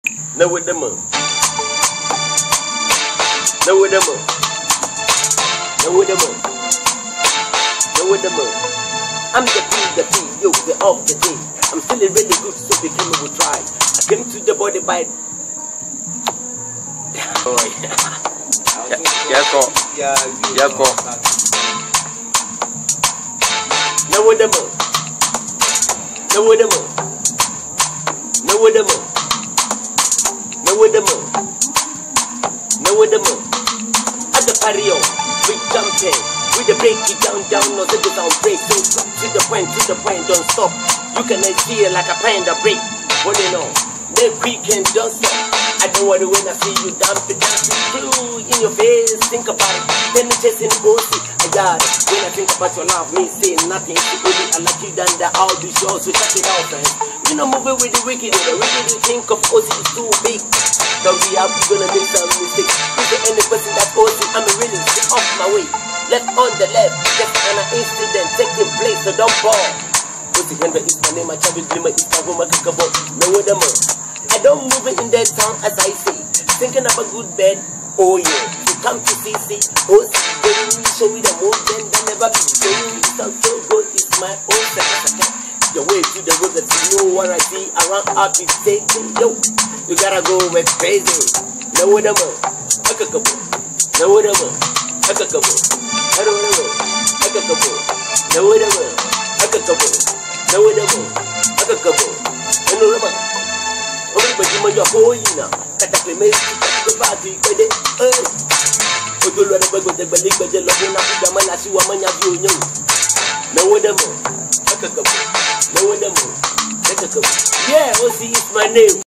No with them. No with them. No with them. No with them. I'm the P, yo, the off the day. I'm feeling really good, so they came and we try. I came to the body by. Oh yeah. Yes, go. Yes, go. No with them. No with them. No with them. No with them. No with them. At the patio, we jumping. We the break it down, no set it down, break. So to the point, don't stop. You can see it like a panda break. What you know? Then we can don't stop. I don't want to when I see you dancing through in your face. Think about it. Then it's just in the pussy. I got it. When I think about your love, me say nothing. Really, I like you done that all the shows. So check it out, friends. You know, moving with the wicked. The wicked you think of Ozzy is too big. Don't be out, you're gonna make some mistakes. Is there any person that Ozzy? I'm really get off my way. Left on the left, just an incident taking place, so don't fall. Ozzy Hendra is my name, my child is my is my woman, kakabo. No with them. I don't move in that town as I say. Thinking of a good bed, oh yeah. You come to CC, Ozzy, baby, show me the movement, that never be showing. It sounds so good, it's my own second. Your way to the road that you know what I see around up is taking. Yo, you gotta go with crazy. No with them. Kakabo. No with them. Kakabo. No with them. Kakabo. No with them. Kakabo. No with them. Kakabo. No with them. Everybody man your boy na. Katape me the party kwede. Odolo na bagbo de bali gbeje lobo na kuja man asi wa manya bi onyo. No with them. Kakabo. No with them. Kakabo. Yeah, Ozzy is my name.